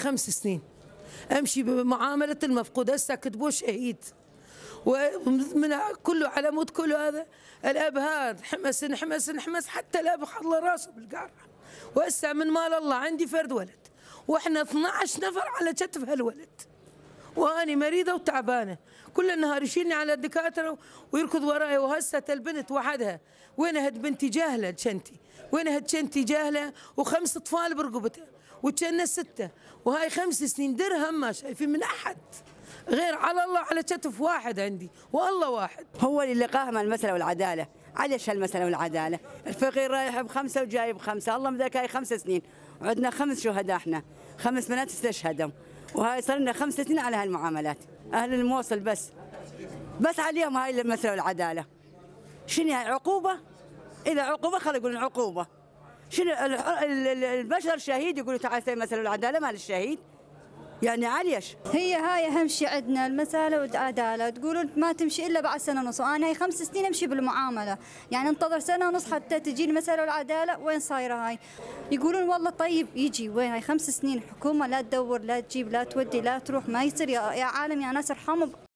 5 سنين امشي بمعامله المفقود، هسه كتبوه شهيد ومن كله على مود كله. هذا الاب هذا حمس حتى الاب حط له راسه بالقارعه. وهسه من مال الله عندي فرد ولد، واحنا 12 نفر على كتف هالولد، واني مريضه وتعبانه، كل النهار يشيلني على الدكاتره ويركض وراي. وهسه البنت وحدها، وين هد بنتي جاهله شنتي، وين هد شنتي جاهله و5 اطفال برقبتها وتشنى 6، وهاي 5 سنين درهم ما شايفين من احد غير على الله، على كتف واحد عندي والله واحد. هو اللي قاهم المسألة والعدالة. عليش هالمسألة والعدالة؟ الفقير رايح ب5 وجاي ب5، الله مذاك هاي 5 سنين، وعندنا 5 شهداء، احنا 5 بنات استشهدوا، وهاي صار لنا 5 سنين على هالمعاملات. أهل الموصل بس عليهم هاي المسألة والعدالة. شنو هاي عقوبة؟ إذا عقوبة خلوا يقولون عقوبة. شنو البشر شهيد يقولوا تعال سوي مسألة والعدالة مال الشهيد؟ يعني عليش؟ هي هاي اهم شيء عندنا المساله والعداله، تقولون ما تمشي الا بعد 1.5 سنة، وانا هاي 5 سنين امشي بالمعامله، يعني انتظر 1.5 سنة حتى تجي المساله والعداله. وين صايره هاي؟ يقولون والله طيب يجي، وين هاي 5 سنين؟ الحكومه لا تدور لا تجيب لا تودي لا تروح، ما يصير يا عالم يا ناس ارحموا.